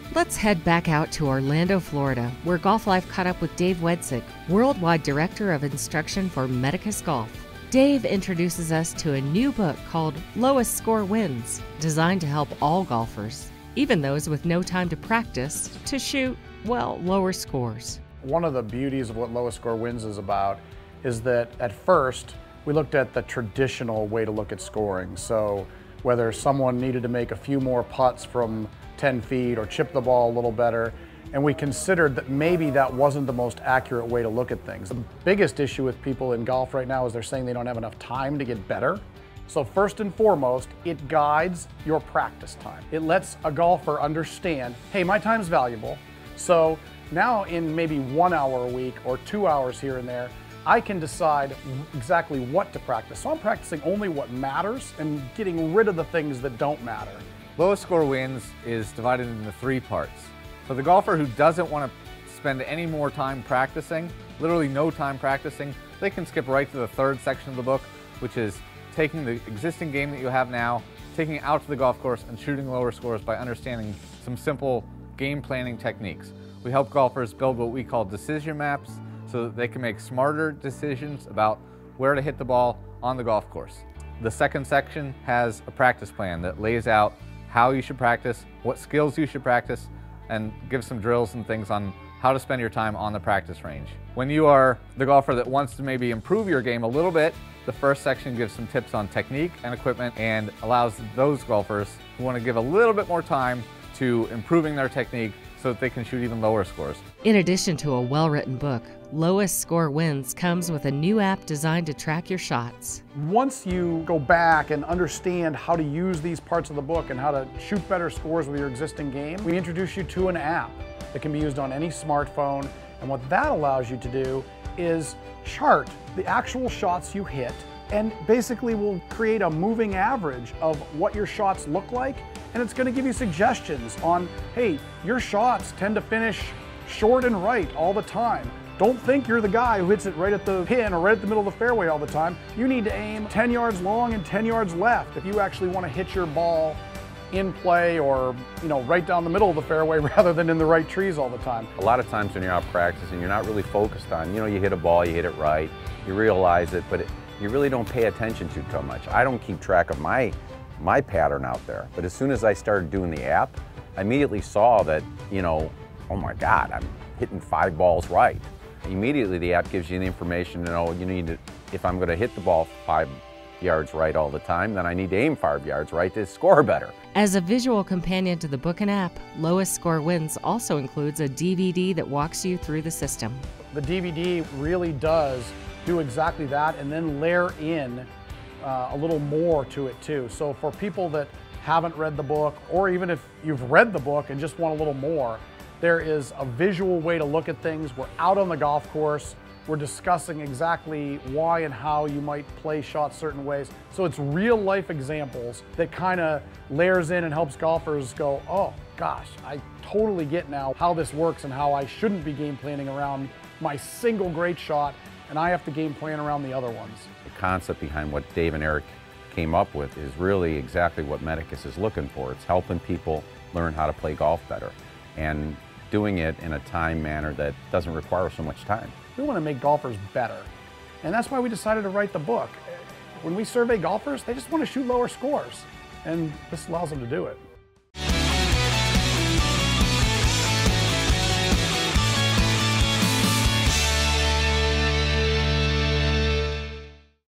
Let's head back out to Orlando, Florida, where Golf Life caught up with Dave Wedzik, Worldwide Director of Instruction for Medicus Golf. Dave introduces us to a new book called Lowest Score Wins, designed to help all golfers, even those with no time to practice, to shoot, well, lower scores. One of the beauties of what Lowest Score Wins is about is that at first we looked at the traditional way to look at scoring. So whether someone needed to make a few more putts from 10 feet or chip the ball a little better, and we considered that maybe that wasn't the most accurate way to look at things. The biggest issue with people in golf right now is they're saying they don't have enough time to get better. So first and foremost, it guides your practice time. It lets a golfer understand, hey, my time's valuable. So now in maybe 1 hour a week or 2 hours here and there, I can decide exactly what to practice. So I'm practicing only what matters and getting rid of the things that don't matter. Lowest Score Wins is divided into 3 parts. For the golfer who doesn't want to spend any more time practicing, literally no time practicing, they can skip right to the 3rd section of the book, which is taking the existing game that you have now, taking it out to the golf course and shooting lower scores by understanding some simple game planning techniques. We help golfers build what we call decision maps so that they can make smarter decisions about where to hit the ball on the golf course. The 2nd section has a practice plan that lays out how you should practice, what skills you should practice, and gives some drills and things on how to spend your time on the practice range. When you are the golfer that wants to maybe improve your game a little bit, the 1st section gives some tips on technique and equipment and allows those golfers who want to give a little bit more time to improving their technique so that they can shoot even lower scores. In addition to a well-written book, Lowest Score Wins comes with a new app designed to track your shots. Once you go back and understand how to use these parts of the book and how to shoot better scores with your existing game, we introduce you to an app that can be used on any smartphone. And what that allows you to do is chart the actual shots you hit and basically will create a moving average of what your shots look like. And it's going to give you suggestions on, hey, your shots tend to finish short and right all the time. Don't think you're the guy who hits it right at the pin or right at the middle of the fairway all the time. You need to aim 10 yards long and 10 yards left if you actually want to hit your ball in play or, right down the middle of the fairway rather than in the right trees all the time. A lot of times when you're out practicing, you're not really focused on, you hit a ball, you hit it right, you realize it, but you really don't pay attention to too much. I don't keep track of my pattern out there. But as soon as I started doing the app, I immediately saw that, oh my God, I'm hitting 5 balls right. Immediately the app gives you the information to know if I'm going to hit the ball 5 yards right all the time, then I need to aim 5 yards right to score better. As a visual companion to the book and app, Lowest Score Wins also includes a DVD that walks you through the system. The DVD really does do exactly that and then layer in a little more to it too. So for people that haven't read the book, or even if you've read the book and just want a little more, there is a visual way to look at things. We're out on the golf course. We're discussing exactly why and how you might play shots certain ways. So it's real life examples that kind of layers in and helps golfers go, oh gosh, I totally get now how this works and how I shouldn't be game planning around my single great shot and I have to game plan around the other ones. The concept behind what Dave and Erik came up with is really exactly what Medicus is looking for. It's helping people learn how to play golf better and doing it in a time manner that doesn't require so much time. We want to make golfers better, and that's why we decided to write the book. When we survey golfers, they just want to shoot lower scores, and this allows them to do it.